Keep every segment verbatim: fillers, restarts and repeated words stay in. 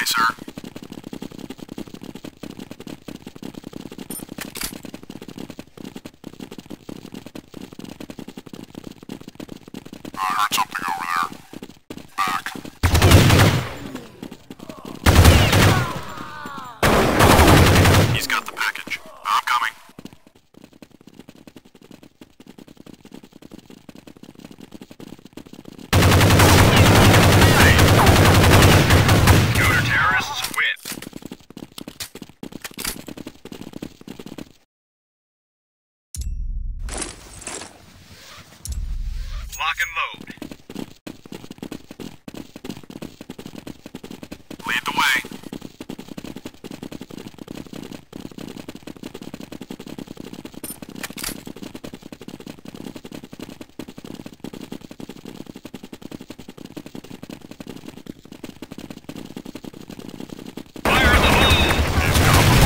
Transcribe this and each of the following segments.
sir. I heard something over there. Back. He's got the package. I'm coming. Counter-terrorists win. Lock and load. Lead the way. Fire in the hole! He's got the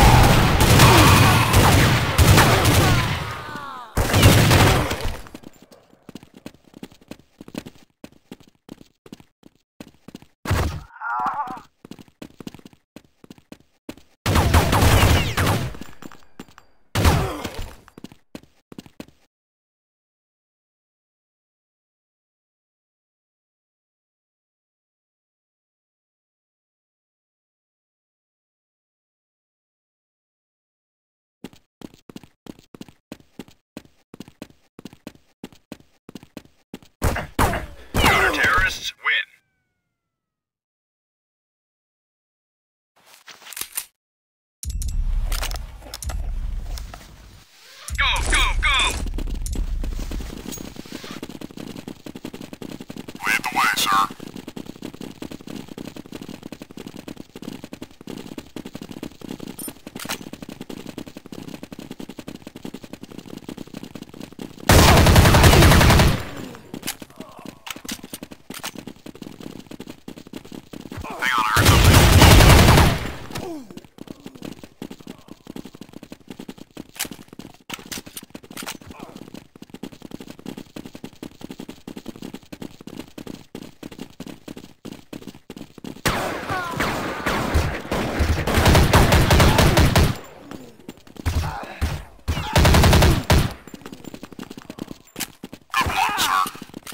Counter-terrorists win. Go, go, go! Lead the way, sir. Hang on, I heard something. Good luck, sir.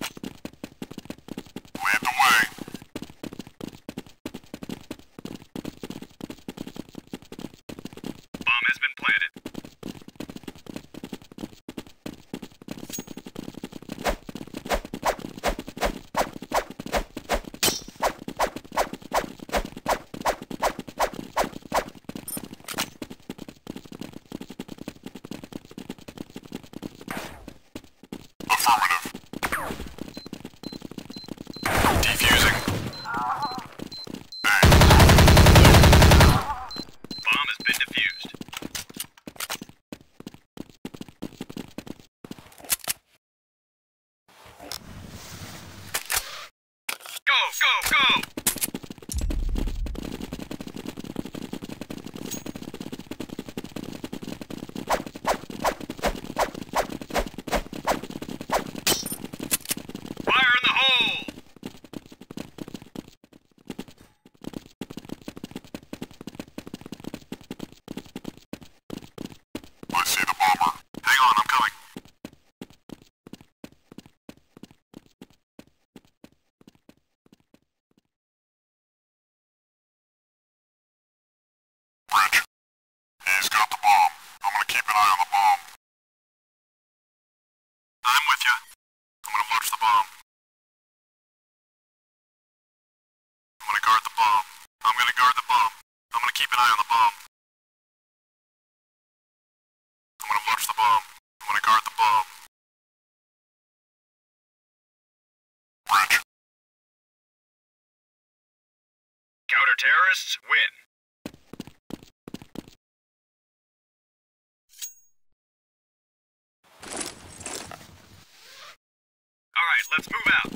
Lead the way. Bomb has been planted. Affirmative. Defusing. Bang. Bomb has been defused. Go, go, go! Fire in the hole! I see the bomber. Hang on, I'm coming. Bridge. He's got the bomb. I'm gonna keep an eye on the bomb. I'm with you. I'm gonna watch the bomb. I'm gonna guard the bomb. I'm gonna guard the bomb. I'm gonna keep an eye on the bomb. I'm gonna watch the bomb. I'm gonna guard the bomb. Bridge. Counter-terrorists win. All right, let's move out.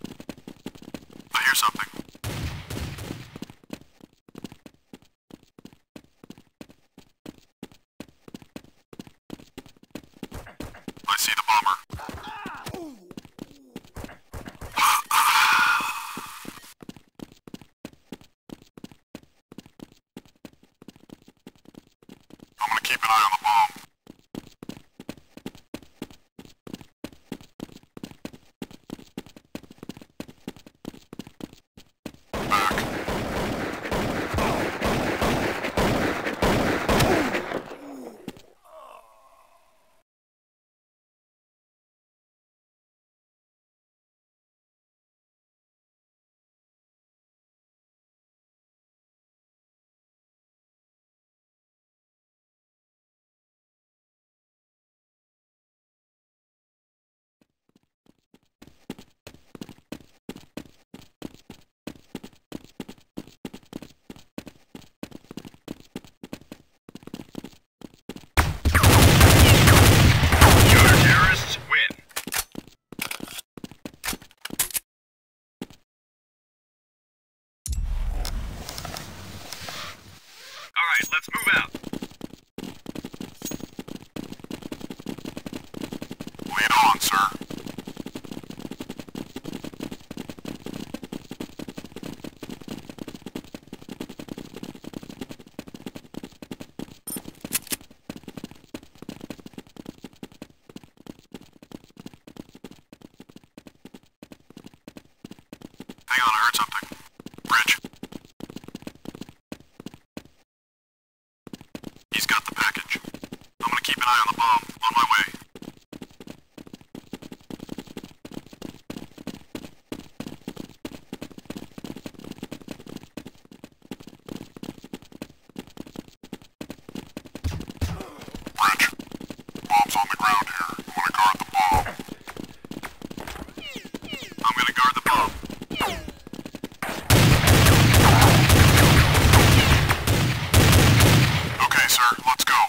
I hear something. bomber. I'm gonna keep an eye on the bomb. Counter-terrorists win. All right, let's move out. Lead on, sir. Hang on, I heard something. Bridge. He's got the package. I'm gonna keep an eye on the bomb. On my way. Bridge. Bomb's on the ground here. I'm gonna guard the bomb. I'm gonna guard the bomb. Okay, sir. Let's go.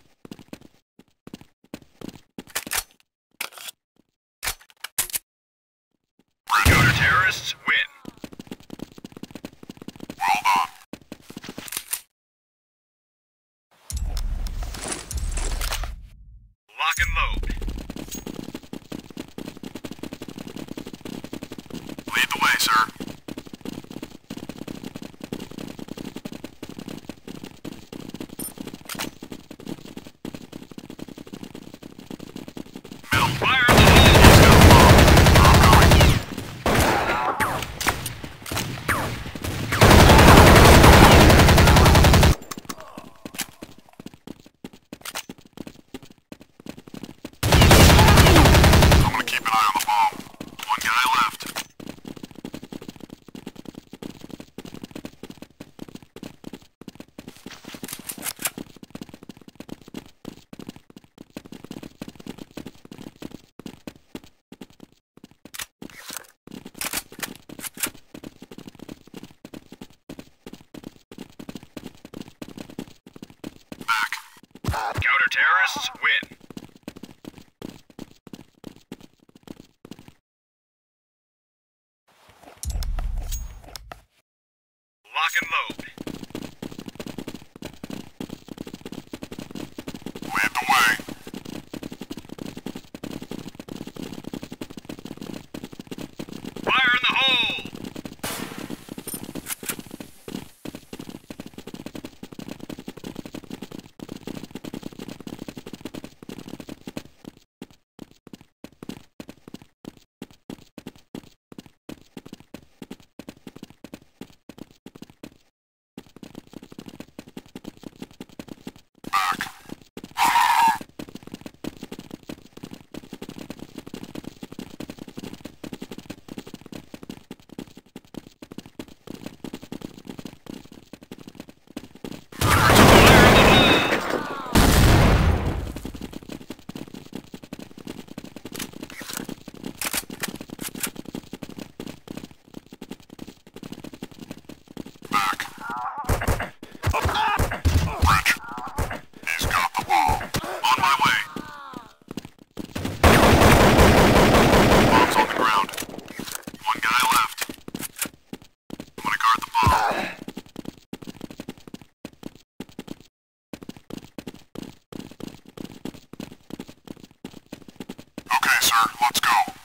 Bridge. Counter-terrorists win. Well done. Lock and load. Lead the way, sir. Middle. Fire in the hole. He's got a bomb. I'm going. I'm gonna keep an eye on the bomb. One guy left. Back. Counter-terrorists win. Lock and load. Lead the way. Fire in the hole. sir. Let's go.